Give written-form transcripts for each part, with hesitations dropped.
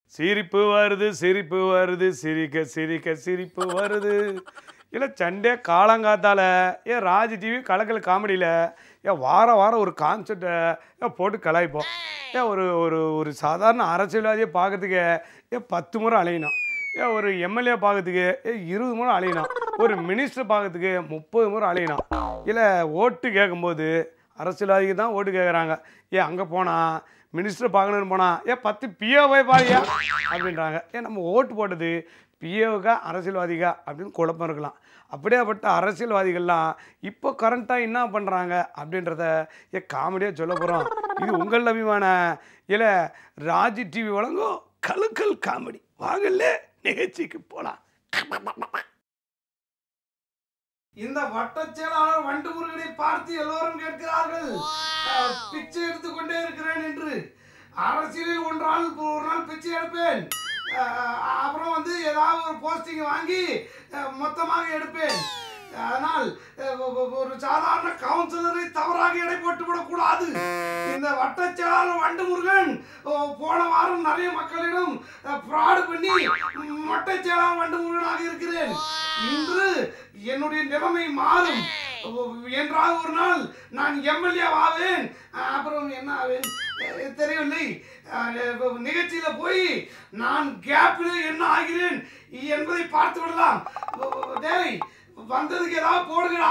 சிரிப்பு வருது சிரிப்பு வருது சிரிக்க சிரிக்க சிரிப்பு வருது. இல்லை சண்டே காலங்காத்தால ஏன் ராஜ் டிவி கலக்கல் காமெடியில் ஏன் வாரம் வாரம் ஒரு கான்செப்டை ஏன் போட்டு கலாய்ப்போம். ஏன் ஒரு ஒரு ஒரு சாதாரண அரசியல்வாதியை பார்க்கறதுக்கு ஏன் 10 முறை அலையணும். ஏன் ஒரு எம்எல்ஏ பார்க்கறதுக்கு ஏன் 20 முறை அலையணும். ஒரு மினிஸ்டர் பார்க்கறதுக்கு 30 முறை அலையணும். இல்லை ஓட்டு கேட்கும்போது அரசியல்வாதிக்கு தான் ஓட்டு கேட்குறாங்க. ஏன் அங்கே போனால் மினிஸ்டர் பார்க்கணுன்னு போனால் ஏன் 10 பிஏ போய் பாரியா அப்படின்றாங்க. ஏன் நம்ம ஓட்டு போட்டது பிஏவுக்கா அரசியல்வாதிக்கா அப்படின்னு குழப்பம் இருக்கலாம். அப்படியேப்பட்ட அரசியல்வாதிகள்லாம் இப்போ கரண்ட்டாக என்ன பண்ணுறாங்க அப்படின்றத ஏன் காமெடியாக சொல்ல போகிறோம். இது உங்கள் அபிமான இல்லை ராஜ் டிவி வழங்கும் கலக்கல் காமெடி. வாங்கல்ல நிகழ்ச்சிக்கு போகலாம். இந்த வட்டச்செயலாளர் வண்டு முருகனை பார்த்து எல்லோரும் கேட்கிறார்கள், பிச்சை எடுத்துக்கொண்டே இருக்கிறேன் என்று. அரசியலில் ஒரு நாள் பிச்சை எடுப்பேன், அப்புறம் வந்து ஏதாவது ஒரு போஸ்டிங் வாங்கி மொத்தமாக எடுப்பேன். அதனால் ஒரு சாதாரண கவுன்சிலரை தவறாக எடை போட்டு விடக்கூடாது. இந்த வட்டச்செயலாளர் வண்டு முருகன் போன வாரம் நிறைய மக்களிடம் ஃப்ராடு பண்ணி வட்டச்செயலாளர் வண்டு முருகனாக இருக்கிறேன். இன்று என்னுடைய நிலைமை மாறும். என்றால் ஒரு நாள் நான் எம்எல்ஏ ஆவேன். அப்புறம் என்ன ஆவேன் தெரியவில்லை. நிகழ்ச்சியில போய் நான் கேப்பில் என்ன ஆகிறேன் என்பதை பார்த்து விடலாம். டேய் வந்ததுக்கு ஏதாவது போடுங்கடா.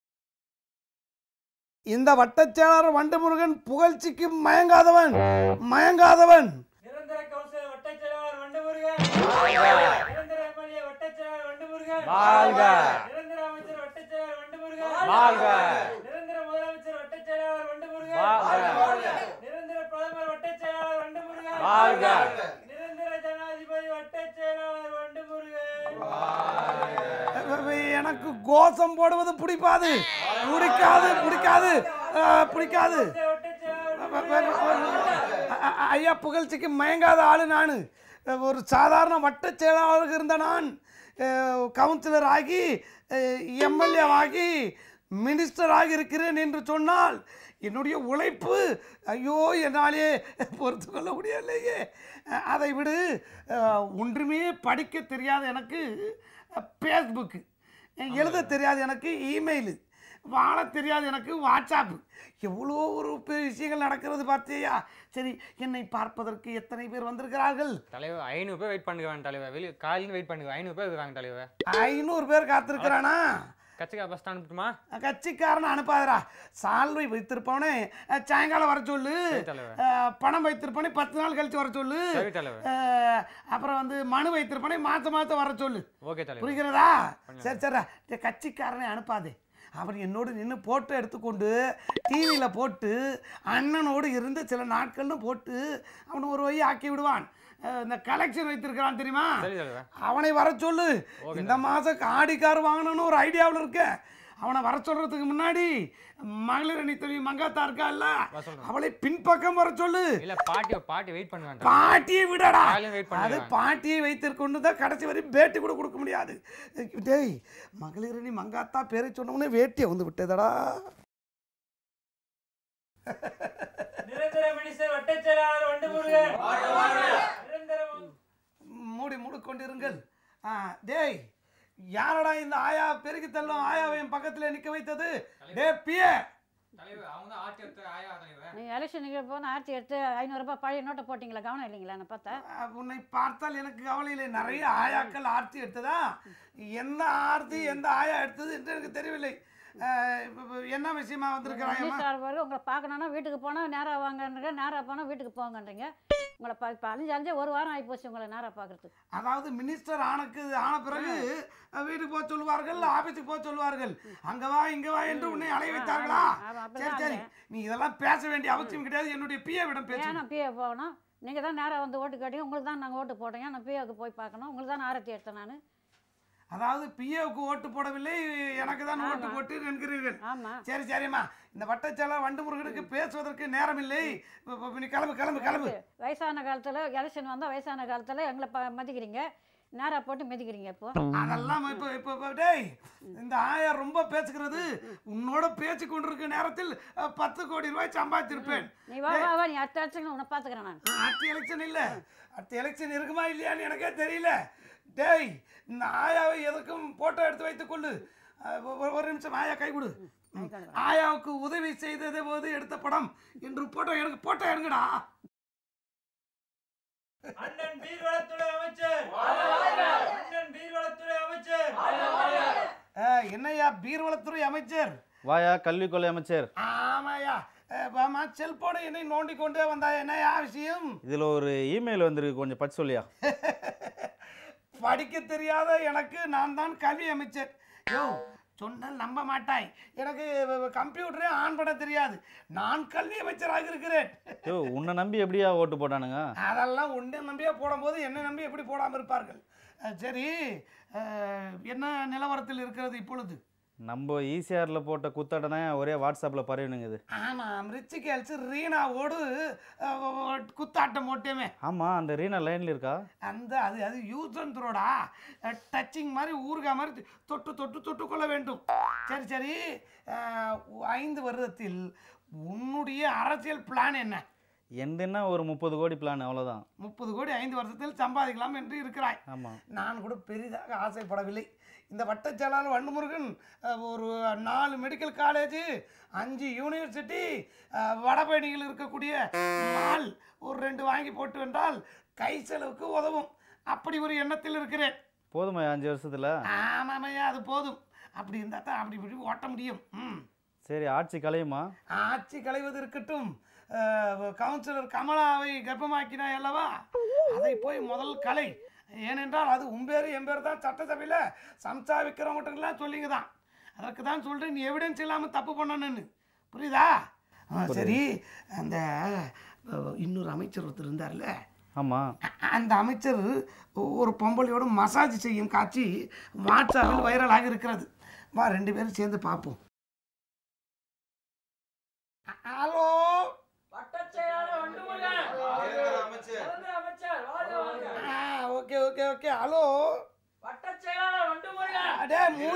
இந்த வட்டச்செயலாளர் வண்டு முருகன் புகழ்ச்சிக்கு மயங்காதவன். நிரந்தர கவுன்சிலர் வட்டச்செயலாளர் வண்டு முருகன். நிரந்தர எம்எல்ஏ வட்டச்செயலாளர் வண்டு முருகன். நிரந்தர அமைச்சர் வட்டச்செயலாளர் வண்டு முருகன். நிரந்தர முதலமைச்சர் வட்டச்செயலாளர் வண்டு முருகன். நிரந்தர பிரதமர் வட்டச்செயலாளர் வண்டு முருகன். நிரந்தர ஜனாதிபதி வட்டச்செயலாளர் வண்டு முருகன். எனக்கு கோஷம் போடுவது பிடிக்காது. ஐயா புகழ்ச்சிக்கு மயங்காத ஆளு நான். ஒரு சாதாரண வட்ட செயலாளருக்கு இருந்த நான் கவுன்சிலர் ஆகி எம்எல்ஏ ஆகி மினிஸ்டர் ஆகி இருக்கிறேன் என்று சொன்னால் என்னுடைய உழைப்பு ஐயோ என்னாலே பொறுத்து கொள்ள முடியலையே. அதை விடு, ஒன்றுமே படிக்க தெரியாத எனக்கு ஃபேஸ்புக்கு, எழுத தெரியாது எனக்கு இமெயிலு, வாழ தெரியாது எனக்கு வாட்ஸ்அப்பு, எவ்வளோ ஒரு விஷயங்கள் நடக்கிறது பார்த்தியா. சரி, என்னை பார்ப்பதற்கு எத்தனை பேர் வந்திருக்கிறார்கள் தலைவர்? 500 பேர் வெயிட் பண்ணுவாங்க தலைவர். வெளியே காலையில் வெயிட் பண்ணுங்க. 500 பேர் இருக்காங்க தலைவர். 500 பேர் காத்திருக்கிறானா? கட்சிக்கார பஸ் அனுப்பட்டுமா? கட்சிக்காரனை அனுப்பாதரா. சால்வை வைத்திருப்பவனே சாயங்காலம் வர சொல்லு. பணம் வைத்திருப்பவனே 10 நாள் கழிச்சு வர சொல்லு. அப்புறம் வந்து மனு வைத்திருப்பவனே மாதம் வர சொல்லு. புரிகிறதா? சரி, கட்சிக்காரனை அனுப்பாதே. அவர் என்னோடு நின்று போட்டோ எடுத்துக்கொண்டு டிவியில் போட்டு அண்ணனோடு இருந்து சில நாட்கள்னு போட்டு அவனை ஒரு வழி ஆக்கி விடுவான். இந்த கலெக்ஷன் வைத்திருக்கிறான் தெரியுமா, அவனை வர சொல்லு. இந்த மாதம் ஆடிக்கார் வாங்கணும்னு ஒரு ஐடியாவில் இருக்க. அவனை வர சொல்றதுக்கு முன்னாடி மகளிர் அணி தொழில் மங்காத்தா இருக்கா இல்ல, அவளை பின்பக்கம் வர சொல்லு. பாட்டி வெயிட் பண்ணுவாங்க. பாட்டியை விடடா. அது பாட்டியை வைத்திருக்கொண்டு தான் கடைசி வரை பேட்டி கூட கொடுக்க முடியாது. டேய், மகளிர் அணி மங்காத்தா பேரை சொன்னவனே வேட்டியை வந்து விட்டதடா. நிரந்தர மினிஸ்டர் வட்டச்செயலாளர் வண்டு முருகன். மூடிக்கொண்டிருங்கள். டேய், யாரடா இந்த ஆயா பெருகி தள்ளும் ஆயாவை என் பக்கத்தில் நிற்க வைத்தது? டே பிஏ, நீங்கள் எலெக்ஷனுக்கு போன ஆர்த்தி எடுத்து 500 ரூபாய் பழைய நோட்டை போட்டிங்களா? கவனம் இல்லைங்களா? நான் பார்த்தேன். உன்னை பார்த்தால் எனக்கு கவலை இல்லை. நிறைய ஆயாக்கள் ஆர்த்தி எடுத்ததா? எந்த ஆர்த்தி எந்த ஆயா எடுத்தது என்று எனக்கு தெரியவில்லை. என்ன விஷயமா வந்திருக்கிறாங்க? உங்களை பார்க்கணுன்னா வீட்டுக்கு போனால் நேராக வாங்கன்றீங்க, நேராக போனால் வீட்டுக்கு போங்கன்றீங்க. உங்களை இப்போ அழிஞ்சு ஒரு வாரம் ஆகி போச்சு உங்களை நேராக பார்க்குறதுக்கு. அதாவது மினிஸ்டர் ஆன பிறகு வீட்டுக்கு போக சொல்லுவார்கள், ஆஃபீஸுக்கு போக சொல்லுவார்கள். அங்கே வா இங்கே வா என்று உன்னை அலைய வைத்தார்களா? சரி, நீ இதெல்லாம் பேச வேண்டிய அவசியம் கிடையாது. என்னுடைய பிஏவிடம் பேச. ஏன்னா பிஏ போகணும்? நீங்கள் தான் நேராக வந்து ஓட்டு கேட்டீங்க. உங்களுக்கு தான் நாங்கள் ஓட்டு போட்டோங்க. நான் பிஏவுக்கு போய் பார்க்கணும். உங்களுக்கு தான் ஆரத்தி எடுத்தேன் நான். அதாவது பிஏவுக்கு ஓட்டு போடவில்லை, எனக்கு தான் ஓட்டு போட்டு என்கிறீர்கள். சரிம்மா, இந்த வட்டச்செயலாளர் வண்டு முருகனுக்கு பேசுவதற்கு நேரம் இல்லை. நீ கிளம்பு. வயசான காலத்தில் எலெக்ஷன் வந்தால் வயசான காலத்தில் எங்களை மதிக்கிறீங்க. நேரா போட்டு மிதிக்கிறீங்க இப்போ? அதெல்லாம் இப்போ டேய், இந்த ஆயா ரொம்ப பேசுகிறது. உன்னோட பேச்சு கொண்டிருக்க நேரத்தில் 10 கோடி ரூபாய் சம்பாதிச்சிருப்பேன். நீ வா வா வா, நீ அடுத்த எலெக்ஷன் உன்னை பார்த்துக்கிறேன் நான். அடுத்த எலெக்ஷன் இல்லை, அடுத்த எலெக்ஷன் இருக்குமா இல்லையான்னு எனக்கே தெரியல. டேய், இந்த ஆயாவை எதுக்கும் போட்டோ எடுத்து வைத்துக் கொள்ளு. ஒரு நிமிஷம் ஆயா கை கொடு. ஆயாவுக்கு உதவி செய்ததே போது எடுத்த படம் என்று போட்டோ எடுங்கடா. அண்ணன் நீர்வளத்துறை அமைச்சர், அண்ணன் நீர்வளத்துறை அமைச்சர். என்னையா பீர்வளத்துறை அமைச்சர்? வாயா கல்விக் கொள்ளை அமைச்சர். ஆமாயா, செல்போனை என்னை நோண்டி கொண்டே வந்தா என்னையா விஷயம்? இதுல ஒரு இமெயில் வந்திருக்கு, கொஞ்சம் படிச்சு சொல்லியா? படிக்க தெரியாத எனக்கு நான் தான் கல்வி அமைச்சர். யோ, சொன்னால் நம்ப மாட்டாய், எனக்கு கம்ப்யூட்டரே ஆன் பண்ண தெரியாது. நான் கல்வி அமைச்சராக இருக்கிறேன். யோ, உன்னை நம்பி எப்படியா ஓட்டு போட்டானுங்க? அதெல்லாம் உன்னை நம்பியே போடும்போது என்னை நம்பி எப்படி போடாமல் இருப்பார்கள்? சரி, என்ன நிலவரத்தில் இருக்கிறது இப்பொழுது? நம்ம ஈசிஆர்ல போட்ட குத்தாட்டனே ஒரே வாட்ஸ்அப்ல பரவினுங்குது. ஆமாம், ரிச்சி கேள்ஸ் ரீனாவோடு குத்தாட்டம் ஓட்டேமே. ஆமாம், அந்த ரீனா லைன்ல இருக்கா? அது யூஸ் அண்ட் த்ரோடா, டச்சிங் மாதிரி ஊறுகா மாதிரி தொட்டு கொள்ள வேண்டும். சரி, 5 வருடத்தில் உன்னுடைய அரசியல் பிளான் என்ன? என்ன ஒரு 30 கோடி பிளான், அவ்வளோதான். 30 கோடி 5 வருஷத்தில் சம்பாதிக்கலாம் என்று இருக்கிறாய். ஆமாம். நான் கூட பெரிதாக ஆசைப்படவில்லை. இந்த வட்டச்செயலாளர் வண்டுமுருகன் ஒரு 4 மெடிக்கல் காலேஜ், 5 யூனிவர்சிட்டி, வடபழனியில் இருக்கக்கூடிய மால் ஒரு 2 வாங்கி போட்டு என்றால் கை செலவுக்கு உதவும். அப்படி ஒரு எண்ணத்தில் இருக்கிறேன். போதுமா 5 வருஷத்துல? ஆமாமையா, அது போதும். அப்படி இருந்தால் தான் அப்படி இப்படி ஓட்ட முடியும். சரி, ஆட்சி கலையுமா? ஆட்சி கலைவது இருக்கட்டும். கவுன்சிலர் கமலாவை கர்ப்பமாக்கினாய் அல்லவா, அதை போய் முதல் கலை. ஏனென்றால் அது உம்பேரு எம்பேரு தான் சட்டசபையில் சம்சா விற்கிறவங்கட்டெல்லாம் சொல்லிங்க தான். அதற்கு தான் சொல்கிறேன், நீ எவிடன்ஸ் இல்லாமல் தப்பு பண்ணணுன்னு. புரியுதா? சரி, அந்த இன்னொரு அமைச்சர் ஒருத்தர் இருந்தார்ல, ஆமாம், அந்த அமைச்சர் ஒரு பொம்பளையோட மசாஜ் செய்யும் காட்சி வாட்ஸ்அப்பில் வைரலாக இருக்கிறது. வா, 2 பேரும் சேர்ந்து பார்ப்போம். Hello, okay. ஹலோ, அடே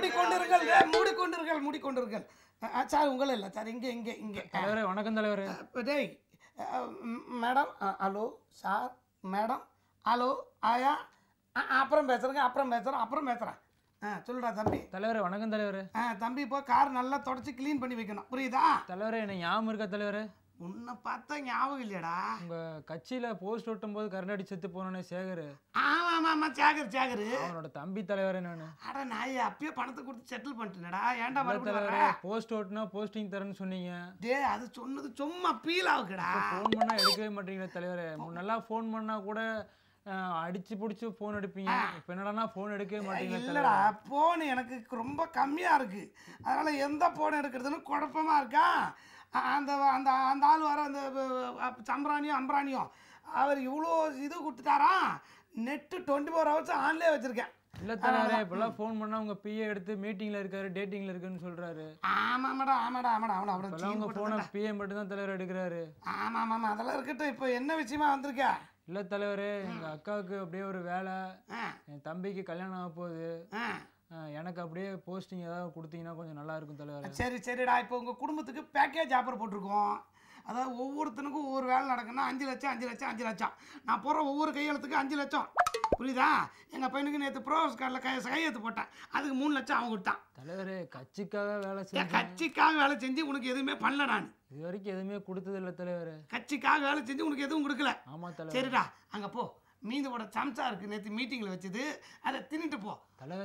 மூடிக்கொண்டிருங்கள். சார், உங்களை இல்லை சார், இங்கே. தலைவரே வணக்கம் தலைவரே. டேய், madam. Hello sir, madam. Hello ஆயா. அப்புறம் பேசுகிறேன். சொல்லுடா தம்பி. தலைவரே வணக்கம் தலைவரே. தம்பி, இப்போ கார் நல்லா தொடச்சி க்ளீன் பண்ணி வைக்கணும், புரியுதா? தலைவரே, என்ன ஞாபகம் இருக்கா தலைவரே? உன்னை பார்த்தா ஞாபகம் இல்லையடா? உங்க கட்சியில போஸ்ட் ஒட்டும் போது கரண்ட் அடி செத்து போனே சேகர். ஆமா, சேகர் அவனோட தம்பி தலைவரே நானு. அட, நான் அப்பயே பணத்தை கொடுத்து செட்டில் பண்ணிட்டேனடா. ஏன்டா தலைவரே, போஸ்ட் ஓட்டுனா போஸ்டிங் தரேன்னு சொன்னீங்க. டேய், அது சொன்னது சும்மா பீல் ஆகுடா. ஃபோன் பண்ணா எடுக்கவே மாட்டீங்களா தலைவரே? முன்னெல்லாம் ஃபோன் பண்ணா கூட அடிச்சு பிடிச்சி ஃபோன் எடுப்பீங்க. இப்போ என்னடானா ஃபோன் எடுக்கவே மாட்டீங்களா? இல்லடா, ஃபோன் எனக்கு ரொம்ப கம்மியாக இருக்கு. அதனால எந்த ஃபோன் எடுக்கிறதுன்னு குழப்பமா இருக்கா. அந்த அந்த அந்த ஆள் வர அந்த அம்பராணியோ அவர் இவ்வளோ இது கொடுத்துட்டாரா, நெட்டு 24 ஹவர்ஸ் ஆன்லேயே வச்சுருக்கேன். இல்லை தலைவரே, இப்போல்லாம் ஃபோன் பண்ணால் உங்கள் பிஏ எடுத்து மீட்டிங்கில் இருக்காரு, டேட்டிங்கில் இருக்குன்னு சொல்கிறாரு. ஆமாடா. உங்கள் ஃபோனை பிஏ மட்டும் தான் தலைவர் எடுக்கிறாரு. ஆமாம், அதெல்லாம் இருக்கட்டும். இப்போ என்ன விஷயமா வந்திருக்க? இல்லை தலைவரே, எங்கள் அக்காவுக்கு அப்படியே ஒரு வேலை, என் தம்பிக்கு கல்யாணம் ஆக போகுது. எனக்கு அப்படியே போஸ்டிங் ஏதாவது கொடுத்தீங்கன்னா கொஞ்சம் நல்லா இருக்கும் தலைவர். சரிடா, இப்போ உங்கள் குடும்பத்துக்கு பேக்கேஜ் ஆஃபர் போட்டிருக்கோம். அதாவது ஒவ்வொருத்தனுக்கும் ஒவ்வொரு வேலை நடக்குன்னா 5 லட்சம். நான் போடுற ஒவ்வொரு கையெழுத்துக்கு 5 லட்சம். புரியுதா? எங்கள் பையனுக்கு நேற்று ப்ரோஸ் கார்டில் கையெழுத்து போட்டேன், அதுக்கு 3 லட்சம் அவன் கொடுத்தான். தலைவரே, கட்சிக்காக வேலை செஞ்சு உனக்கு எதுவுமே பண்ணல. நான் இது வரைக்கும் எதுவுமே கொடுத்தது இல்லை தலைவர். கட்சிக்காக வேலை செஞ்சு உனக்கு எதுவும் கொடுக்கல. ஆமாம் தலைவர். சரிடா, அங்கே போ. மீந்தோட சம்சா இருக்கு, நேற்று மீட்டிங்கில் வச்சது, அதை தின்னுட்டு போ.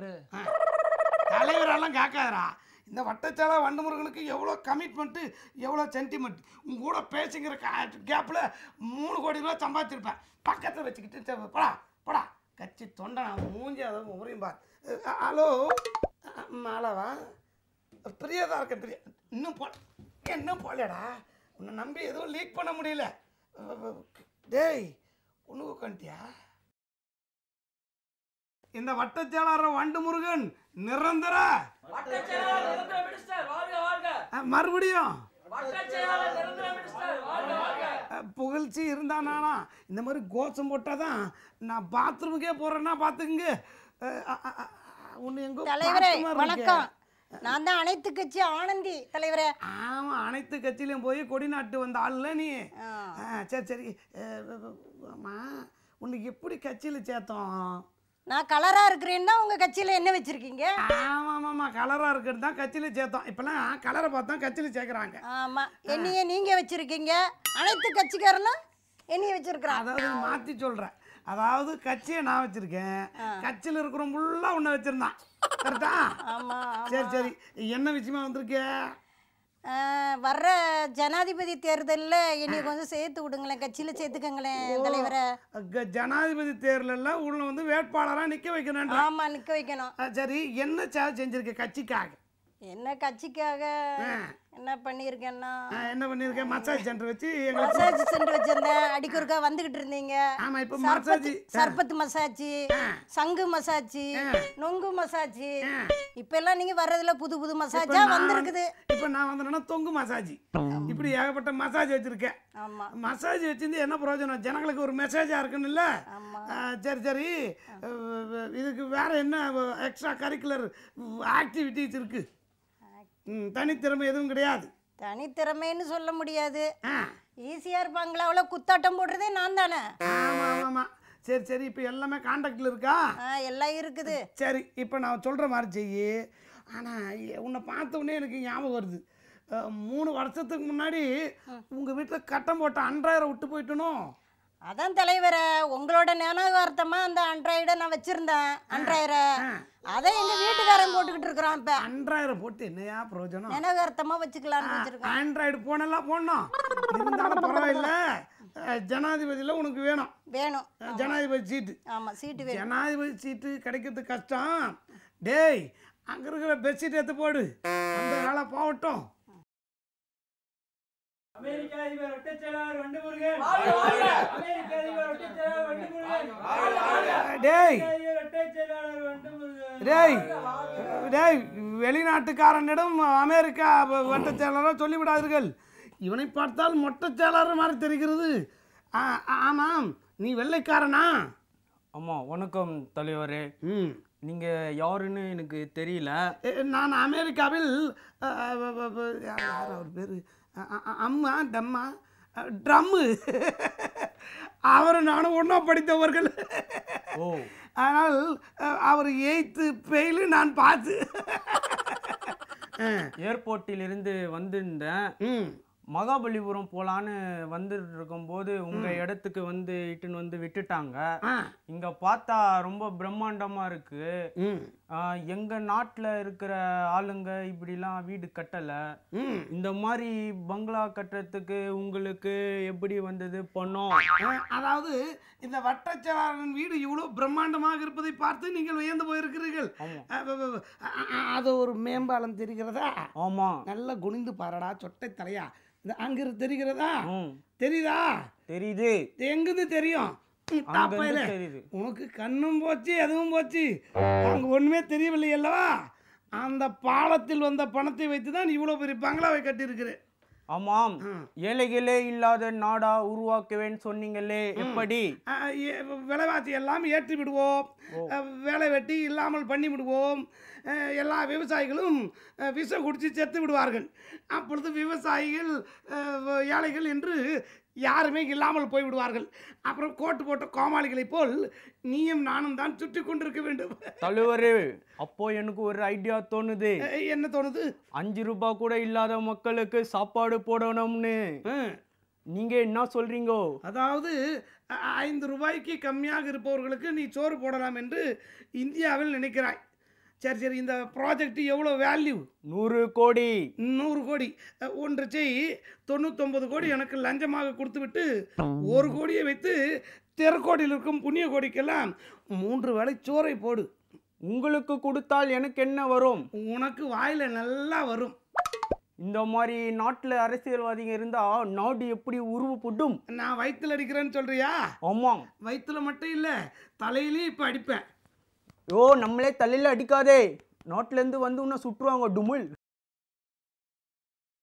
தலைவரெல்லாம் கேட்காதரா. இந்த வட்டச்சாலை வண்டுமுருகனுக்கு எவ்வளோ கமிட்மெண்ட்டு, எவ்வளோ சென்டிமெண்ட். உங்க கூட பேசுங்கிற கேப்பில் 3 கோடி ரூபா சம்பாதிச்சிருப்பேன். பக்கத்தில் வச்சுக்கிட்டு போடா கட்சி தொண்டை நான் மூஞ்சி அதை உரையும் பார். ஹலோ மாலாவா? பிரியாதான் இருக்கேன். இன்னும் போலடா. உன்னை நம்பி எதுவும் லீக் பண்ண முடியல. டேய், ஒன்று உட்காந்துட்டியா? இந்த வட்டச்செயலாளர் வண்டுமுருகன் நிரந்தர மறுபடியும் புகழ்ச்சி இருந்தானா இந்த மாதிரி கோஷம் போட்டால் தான் நான் பாத்ரூமுக்கே போகிறேன்னா பார்த்துக்குங்க. ஒன்று எங்கோ தலைவரே வணக்கம். நான் தான் அனைத்து கட்சி ஆனந்தி தலைவரே. ஆமாம், அனைத்து கட்சியிலையும் போய் கொடி நாட்டு வந்த ஆளுல நீ. சரி சரி. ஆமாம், உனக்கு எப்படி கட்சியில் சேர்த்தோம்? நான் கலரா இருக்கிறேன்னா உங்க கட்சியில என்ன வச்சிருக்கீங்க? ஆமாம், கலராக இருக்கிறது தான் கட்சியில் சேர்த்தோம். இப்போலாம் கலரை பார்த்தா கட்சியில் சேர்க்குறாங்க. ஆமா, என்னைய நீங்க வச்சிருக்கீங்க, அனைத்து கட்சிக்காரனா என்னைய வச்சிருக்கிறான். அதாவது மாற்றி சொல்கிறேன். அதாவது கட்சியை நான் வச்சுருக்கேன், கட்சியில் இருக்கிற ஃபுல்லாக உன்னை வச்சுருந்தான். கரெக்டா? ஆமா. சரி சரி. என்ன விஷயமா வந்திருக்கே? வர்ற ஜனாதிபதி தேர்தலில் என்னைய கொஞ்சம் சேர்த்து விடுங்களேன், கட்சியில் சேர்த்துக்கங்களேன் தலைவரை. ஜனாதிபதி தேர்தலில் உள்ள வந்து வேட்பாளராக நிற்க வைக்கணும். ஆமா, நிற்க வைக்கணும். சரி, என்ன சேவை செஞ்சிருக்க கட்சிக்காக? என்ன கட்சிக்காக என்ன பண்ணியிருக்கேன்னா, என்ன பண்ணியிருக்கேன்? மசாஜ் சென்டர் வச்சு மசாஜ் சென்டர் வச்சிருந்தேன். அடிக்கொருக்கா வந்துகிட்டு இருந்தீங்க. ஆமா, இப்போ மசாஜ், சர்பத்து மசாஜ், சங்கு மசாஜ், நொங்கு மசாஜ், இப்ப எல்லாம் நீங்க வர்றதுல புது புது மசாஜா வந்திருக்குது. இப்போ நான் வந்தேன்னா தொங்கு மசாஜ், இப்படி ஏகப்பட்ட மசாஜ் வச்சிருக்கேன். ஆமா, மசாஜ் வச்சிருந்து என்ன பிரயோஜனம்? ஜனங்களுக்கு ஒரு மெசேஜா இருக்குன்னு இல்ல? சரி சரி. இதுக்கு வேற என்ன எக்ஸ்ட்ரா கரிக்குலர் ஆக்டிவிட்டிஸ் இருக்கு? தனித்திறமை எதுவும் கிடையாது. தனித்திறமைன்னு சொல்ல முடியாது. ஈஸிஆர் பங்களாவில் குத்தாட்டம் போடுறதே நான் தானே. ஆமா ஆமா. சரி சரி. இப்போ எல்லாமே கான்டாக்டில் இருக்கா? எல்லாம் இருக்குது. சரி, இப்போ நான் சொல்கிற மாதிரி செய்யி. ஆனால் உன்னை பார்த்த உடனே எனக்கு ஞாபகம் வருது. 3 வருஷத்துக்கு முன்னாடி உங்கள் வீட்டில் கட்டம் போட்ட அன்றாயிரம் விட்டு போயிட்டணும். அதான் தலைவரை, உங்களோட ஞாபகார்த்தமாக அந்த அன்றாயிட நான் வச்சுருந்தேன். அன்றாயிரம் அதை எங்கள் வீட்டுக்காரன் போட்டுக்கிட்டு இருக்கிறான். இப்போ அன்றாயிரம் போட்டு என்னையா பிரயோஜனம்? ஞாபகார்த்தமாக வச்சுக்கலான்னு வச்சுருக்கேன். ஆண்ட்ராய்டு போனெல்லாம் போடணும். இருந்தாலும் பரவாயில்ல, ஜனாதிபதியில் உனக்கு வேணும். வேணும் ஜனாதிபதி சீட்டு. ஆமாம், சீட்டு வேணும். ஜனாதிபதி சீட்டு கிடைக்கிறது கஷ்டம். டேய், அங்கே இருக்கிற பெட்ஷீட் எடுத்து போடு, அந்த வேலை போகட்டும். அமெரிக்க அதிபர் ஒட்டச் செயலாளர் வண்டுமுருகன். அமெரிக்க அதிபர் ஒட்டச் செயலாளர் வண்டுமுருகன். டேய் ஒட்டச் செயலாளர் வண்டுமுருகன். டேய் டேய், வெளிநாட்டுக்காரனிடம் அமெரிக்கா வட்டச் செயலாளராக சொல்லிவிடாதீர்கள். இவனை பார்த்தால் மொட்டச் செயலாளர் மாதிரி தெரிகிறது. ஆமாம், நீ வெள்ளைக்காரனா? ஆமாம், வணக்கம் தலைவரே. நீங்கள் யாருன்னு எனக்கு தெரியல. நான் அமெரிக்காவில் யார் அவர் பேர்? அம்மா டம்மா ட்ரம்மு. அவரை நானும் ஒன்றா படித்தவர்கள். ஓ, ஆனால் அவர் 8th ஃபெயிலு, நான் பாஸு. ஏர்போர்ட்டிலிருந்து வந்திருந்தேன். மகாபலிபுரம் போலான்னு வந்துட்டு இருக்கும்போது உங்கள் இடத்துக்கு இட்டுன்னு வந்து விட்டுட்டாங்க. இங்கே பார்த்தா ரொம்ப பிரம்மாண்டமாக இருக்கு. எங்கள் நாட்டில் இருக்கிற ஆளுங்க இப்படிலாம் வீடு கட்டலை. இந்த மாதிரி பங்களா கட்டுறதுக்கு உங்களுக்கு எப்படி வந்தது பணம்? அதாவது இந்த வட்டச்செயலாளரின் வீடு இவ்வளோ பிரம்மாண்டமாக இருப்பதை பார்த்து நீங்கள் வியந்து போயிருக்கிறீர்கள். அது ஒரு மேம்பாலம் தெரிகிறதா? ஆமாம். நல்லா குனிந்து பாருடா சொட்டை தலையா. அங்கிருந்து தெரிகிறதா? தெரியுதா? தெரியுது. எங்கிருந்து தெரியும்? தெரியுது. உனக்கு கண்ணும் போச்சு, எதுவும் போச்சு. அங்க ஒண்ணுமே தெரியவில்லை அல்லவா? அந்த பாலத்தில் வந்த பணத்தை வைத்து தான் இவ்வளோ பெரிய பங்களாவை கட்டியிருக்கிறேன். ஆமாம், ஏழைகளே இல்லாத நாடா உருவாக்குவேன்னு சொன்னீங்களே, எப்படி? விலைவாசி எல்லாம் ஏற்றி விடுவோம், வேலை வெட்டி இல்லாமல் பண்ணி விடுவோம், எல்லா விவசாயிகளும் விஷம் குடித்து செத்து விடுவார்கள். அப்பொழுது விவசாயிகள் ஏழைகள் என்று யாருமே இல்லாமல் போய்விடுவார்கள். அப்புறம் கோட்டு போட்ட கோமாளிகளை போல் நீயும் நானும் தான் சுற்றி கொண்டிருக்க வேண்டும். தலைவரே, அப்போ எனக்கு ஒரு ஐடியா தோணுது. என்ன தோணுது? 5 ரூபாய் கூட இல்லாத மக்களுக்கு சாப்பாடு போடணும்னு. நீங்க என்ன சொல்றீங்க? அதாவது 5 ரூபாய்க்கு கம்மியாக இருப்பவர்களுக்கு நீ சோறு போடலாம் என்று இந்தியாவில் நினைக்கிறாய். சரி சரி. இந்த ப்ராஜெக்ட் எவ்வளோ வேல்யூ? 100 கோடி. 100 கோடி. ஒன்று செய், 99 கோடி எனக்கு லஞ்சமாக கொடுத்துவிட்டு 1 கோடியை வைத்து தெற்கோடியில் இருக்கும் புண்ணிய கோடிக்கெல்லாம் 3 வேளை சோறை போடு. உங்களுக்கு கொடுத்தால் எனக்கு என்ன வரும்? உனக்கு வாயில் நல்லா வரும். இந்த மாதிரி நாட்டில் அரசியல்வாதிங்க இருந்தா நாடு எப்படி உருவப்படும்? நான் வயிற்றுல அடிக்கிறேன்னு சொல்றியா? ஆமாம். வயிற்றுல மட்டும் இல்லை, தலையிலையும் இப்போ அடிப்பேன். ஓ, நம்மளே தலையில் அடிக்காதே, நாட்டிலேருந்து வந்து உன்னை சுற்றுவாங்க டுமுல்.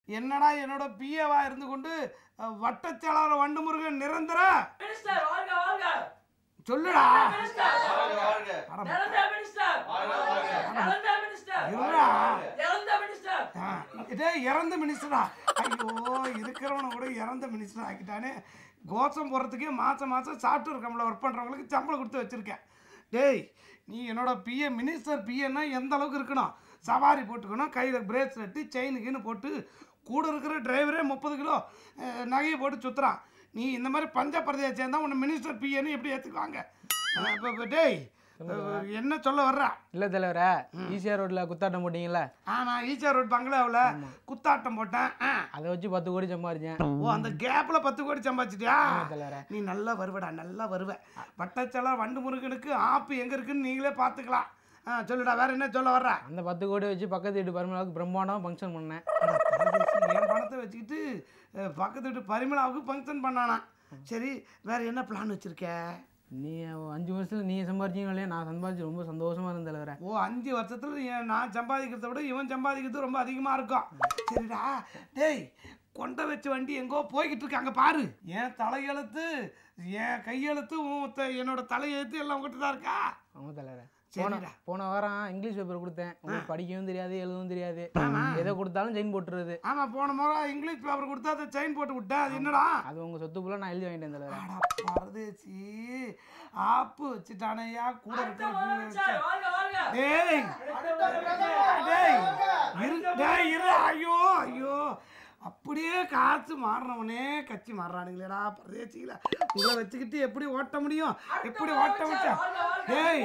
என்னடா என்னோட பிஏவா இருந்து கொண்டு வட்டச்செயலாளர் வண்டுமுருகன் நிரந்தர மினிஸ்டர் வாழ்க வாழ்க சொல்லுடா மினிஸ்டர் அட, இறந்த மினிஸ்டர் இறந்த மினிஸ்டர் இருடா. இறந்த மினிஸ்டர் இதே இறந்த மினிஸ்டரா ஐயோ இருக்கிறவனை கூட இறந்த மினிஸ்டர் ஆக்கிட்டானே கோஷம் போகிறதுக்கே மாதம் சாப்பிட்டு இருக்கம்ல ஒர்க் பண்ணுறவங்களுக்கு சம்பளம் கொடுத்து வச்சுருக்கேன் டேய் நீ என்னோட பிஏ மினிஸ்டர் பிஏன்னா எந்த அளவுக்கு இருக்கணும் சவாரி போட்டுக்கணும் கையில் பிரேஸ்லெட்டு செயினுக்குன்னு போட்டு கூட இருக்கிற டிரைவரே 30 கிலோ நகையை போட்டு சுற்றுறான் நீ இந்த மாதிரி பஞ்ச பிரதேசம் சேர்ந்தா உன்னை மினிஸ்டர் பிஏன்னு எப்படி ஏற்றுக்குவாங்க டேய் என்ன சொல்ல வர்றா இல்லை தலைவரே ஈசிஆர் ரோட்டில் குத்தாட்டம் போட்டிங்கல்ல நான் ஈச்சா ரோட் பங்களாவில் குத்தாட்டம் போட்டேன் அதை வச்சு 10 கோடி சம்பாரிச்சேன். ஓ அந்த கேப்பில் 10 கோடி சம்பாதிச்சிட்டியா தலைவரே நீ நல்லா வருவடா நல்லா வருவ வட்டச்செயலாளர் வண்டுமுருகனுக்கு ஆப்பு எங்கே இருக்குன்னு நீங்களே பார்த்துக்கலாம் சொல்லுடா வேற என்ன சொல்ல வர்ற அந்த 10 கோடி வச்சு பக்கத்து வீட்டு பரிமளாவுக்கு பிரம்மாண்டம் ஃபங்க்ஷன் பண்ணேன். என் பணத்தை வச்சுக்கிட்டு பக்கத்து வீட்டு பரிமளாவுக்கு ஃபங்க்ஷன் பண்ணானா சரி வேற என்ன பிளான் வச்சிருக்க நீ 5 வருஷத்துல நீ சம்பாரிச்சீங்க இல்லையா நான் சம்பாதிச்சு ரொம்ப சந்தோஷமா இருந்தேன் தலைவரே. ஓ 5 வருஷத்துல நான் சம்பாதிக்கிறத விட இவன் சம்பாதிக்கிறது ரொம்ப அதிகமாக இருக்கும் சரிடா டேய் கொண்ட வச்ச வண்டி எங்கோ போய்கிட்டு இருக்கு அங்கே பாரு என் தலையெழுத்து என் கையெழுத்து என்னோட தலையெழுத்து எல்லாம் உங்ககிட்ட தான் இருக்கா ஆமாம் தலைவரே. சரிடா போன வாரம் இங்கிலீஷ் பேப்பர் கொடுத்தேன். உங்களுக்கு படிக்கவும் தெரியாது எழுதவும் தெரியாது. எதை கொடுத்தாலும் செயின் போட்டுருது. ஆமாம் போன முறை இங்கிலீஷ் பேப்பர் கொடுத்தா அதை செயின் போட்டு விட்டேன் அது என்னடா அது உங்கள் சொத்துக்குள்ள நான் எழுதி வாங்கிட்டேன் தலைவரே. அட பரதேசி ஆப்பு வச்சுட்டானையா கூட இருக்கிற முதலமைச்சர் வாழ்க வாழ்க டேய் டேய் டேய் இரு ஐயோ ஐயோ அப்படியே காசு மாறினவனே கட்சி மாறுறானுங்களேடா பரதேசிகள உங்களை வச்சுக்கிட்டு எப்படி ஓட்ட முடியும் எப்படி ஓட்ட முடியும் டேய்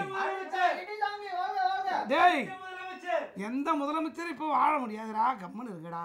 டேய் முதலமைச்சர் எந்த முதலமைச்சர் இப்போ வாழ முடியாதுடா கம்முன்னு இருக்குடா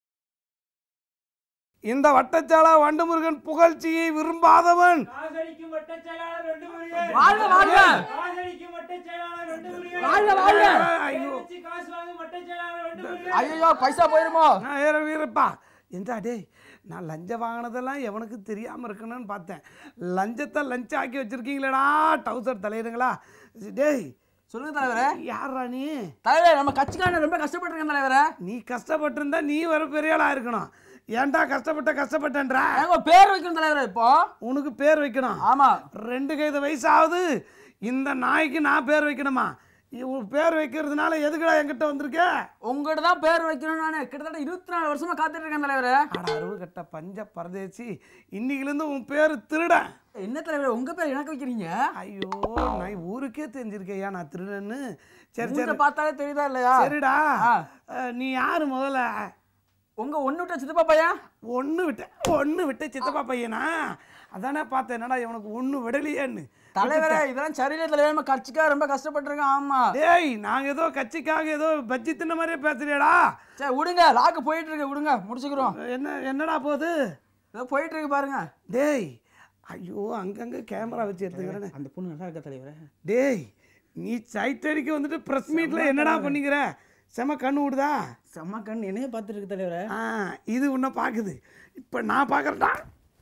இந்த வட்டச்சாலா வண்டுமுருகன் புகழ்ச்சியை விரும்பாதவன் காசடிக்கும் வட்டச் செயலாளர் வண்டுமுருகன் வாழ்க வாழ்க காசடிக்கும் வட்டச் செயலாளர் வண்டுமுருகன் வாழ்க வாழ்க. ஐயோ வச்சு காசு வாங்கும் வட்டச் செயலாளர் வண்டுமுருகன் ஐயோ பைசா போயிருமோ. நான் ஏற வீரப்பா எந்தா டேய் நான் லஞ்சம் வாங்கினதெல்லாம் எவனுக்கு தெரியாமல் இருக்கணும்னு பார்த்தேன் லஞ்சத்தை லஞ்சம் ஆக்கி வச்சுருக்கீங்களேடா டவுசர் தலைவருங்களா டேய் சொல்லுங்க தலைவரே. யாரா நீ தலைவரே நம்ம கட்சிக்காரன் ரொம்ப கஷ்டப்பட்டிருக்கேன் தலைவரே. நீ கஷ்டப்பட்டிருந்தா நீ வர பெரிய ஆளாக இருக்கணும் ஏன்டா கஷ்டப்பட்டேன்றா பேர் வைக்கணும் தலைவரே. இப்போ உனக்கு பேர் வைக்கணும் ஆமா 2 கைது வயசாகுது இந்த நாய்க்கு நான் பேர் வைக்கணுமா பேர் வைக்கிறதுனால எதுக்குடா என்கிட்ட வந்திருக்க உங்ககிட்ட தான் பேர் வைக்கணும். நான் கிட்டத்தட்ட 24 வருஷமா காத்துட்டு இருக்கேன் தலைவரே. அட அருவு கட்ட பஞ்ச பரதேசி இன்னைக்குலேருந்து உன் பேர் திருடன் என்ன தலைவரே உங்க பேர் எனக்கு வைக்கிறீங்க? ஐயோ நான் ஊருக்கே தெரிஞ்சிருக்கையா நான் திருடன்னு சரி உங்களை சரி பார்த்தாலே தெரியுதா இல்லையா? சரிடா நீ யாரு முதல்ல உங்க ஒண்ணு விட்ட சித்தப்பா பையன். ஒன்று விட்ட சித்தப்பா பையனா அதானே பார்த்தேன் என்னடா இவனுக்கு ஒன்று விடலையேன்னு தலைவரே இதெல்லாம் சரியில்லை தலைவரே. நம்ம கட்சிக்காக ரொம்ப கஷ்டப்பட்டிருக்கேன். ஆமா டேய் நாங்கள் ஏதோ கட்சிக்காக ஏதோ பஜ்ஜி தின்ன மாதிரியே பேசுறியாடா சரி விடுங்க. லாக்கு போயிட்டு இருக்கு விடுங்க முடிச்சுக்கிறோம். என்னடா போகுது ஏதோ போயிட்டு இருக்கு பாருங்க. டேய் ஐயோ அங்கங்கே கேமரா வச்சு எடுத்துக்கிறேன்னு அந்த பொண்ணு நல்லா இருக்க தலைவரே. டேய் நீ சைட் அடிக்க வந்துட்டு ப்ரெஸ் மீட்டில் என்னடா பண்ணிக்கிற செம கண்ணு விடுதா செம்ம கண் என்னையே பார்த்துட்டு இருக்கு தலைவரே. இது உன்னை பார்க்குது இப்போ நான் பார்க்குறேன்டா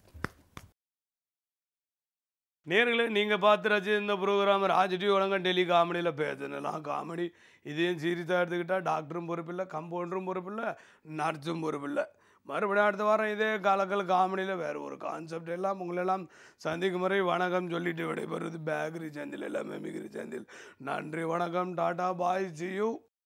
நேர்களே நீங்கள் பார்த்து ரசி இந்த ப்ரோக்ராம் ராஜடி உலகம் டெலி காமெடியில் பேசுனலாம் காமெடி இதையும் சீரியஸாக எடுத்துக்கிட்டால் டாக்டரும் பொறுப்பில்லை கம்பவுண்டரும் பொறுப்பில்லை நர்ஸும் பொறுப்பில்லை மறுபடியும் அடுத்த வாரம் இதே காலக்கல் காமெடியில் வேறு ஒரு கான்செப்ட் எல்லாம் உங்களெல்லாம் சந்திக்கும் முறை வணக்கம் சொல்லிட்டு விடைபெறுவது பேக்கரி சேந்தில் எல்லாம் மெமிகிரி சேந்தில் நன்றி வணக்கம் டாடா பாய் சி யூ